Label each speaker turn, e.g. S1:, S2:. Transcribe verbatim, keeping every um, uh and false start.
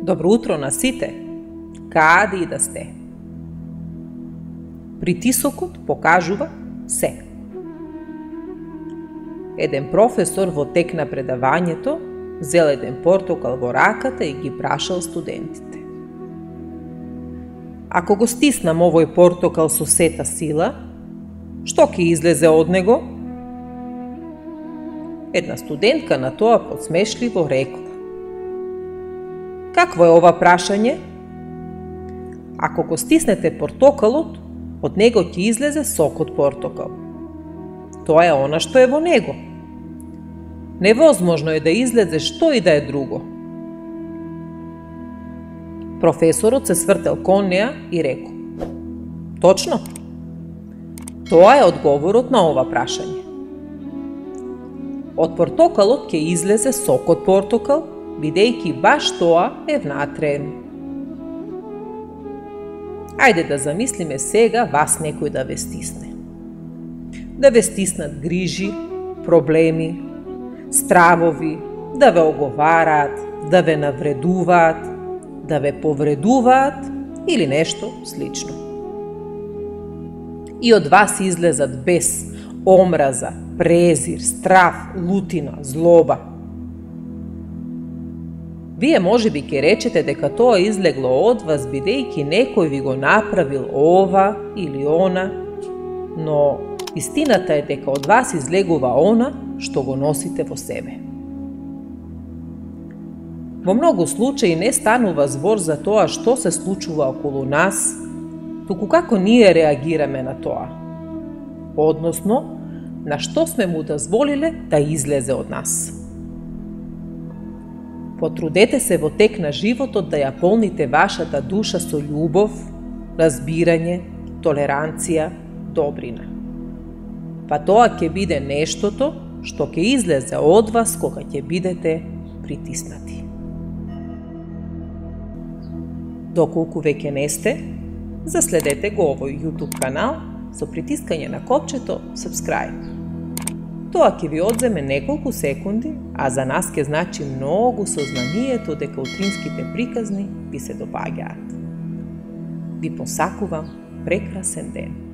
S1: Добро утро на сите, каде и да сте. Притисокот покажува се. Еден професор во тек на предавањето зел еден портокал во раката и ги прашал студентите. Ако го стиснам овој портокал со сета сила, што ќе излезе од него? Една студентка на тоа подсмешливо рекла: какво е ова прашање? Ако го стиснете портокалот, од него ќе излезе сок од портокал. Тоа е она што е во него. Невозможно е да излезе што и да е друго. Професорот се свртел кон неа и рекол: точно. Тоа е одговорот на ова прашање. Од портокалот ќе излезе сок од портокал, бидејќи баш тоа е внатре. Ајде да замислиме сега вас некој да ве стисне. Да ве стиснат грижи, проблеми, стравови, да ве оговараат, да ве навредуваат, да ве повредуваат или нешто слично. И од вас излезат бес, омраза, презир, страв, лутина, злоба. Вие можеби ќе речете дека тоа излегло од вас бидејќи некој ви го направил ова или она, но истината е дека од вас излегува она што го носите во себе. Во многу случаи не станува збор за тоа што се случува околу нас, туку како ние реагираме на тоа, односно на што сме му дозволиле да излезе од нас. Потрудете се во тек на животот да ја полните вашата душа со љубов, разбирање, толеранција, добрина. Па тоа ќе биде нештото што ќе излезе од вас кога ќе бидете притиснати. Доколку веќе не сте, заследете го овој YouTube канал со притискање на копчето Subscribe. Тоа ќе ви одземе неколку секунди, а за нас ќе значи многу со знанието дека утринските приказни ви се допаѓаат. Ви посакувам прекрасен ден.